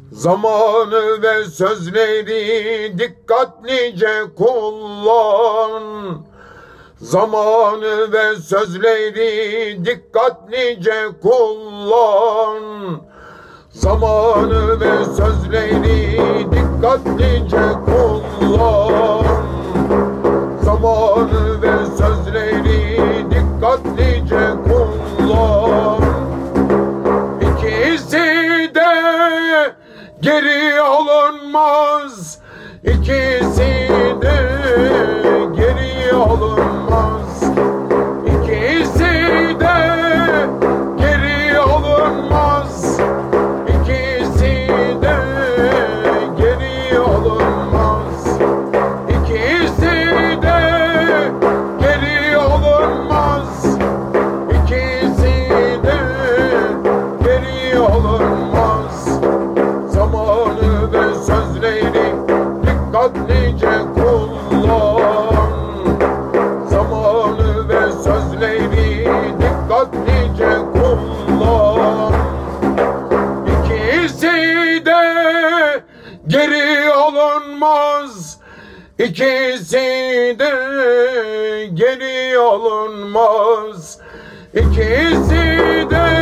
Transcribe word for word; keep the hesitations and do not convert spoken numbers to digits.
Zamanı ve sözleri dikkatlice kullan. Zamanı ve sözleri dikkatlice kullan. Zamanı ve sözleri dikkatlice kullan. Zamanı ve sözleri dikkatlice kullan. İkisi de geri alınmaz. İkisi de geri alınmaz. İkisi de geri alınmaz. İkisi de geri alınmaz. İkisi de geri alınmaz. İkisi de geri alınmaz. Zamanı ve sözleri dikkatlice kullan. Zamanı ve sözleri dikkatlice kullan. İkisi de geri alınmaz. İkisi de geri alınmaz. İkisi de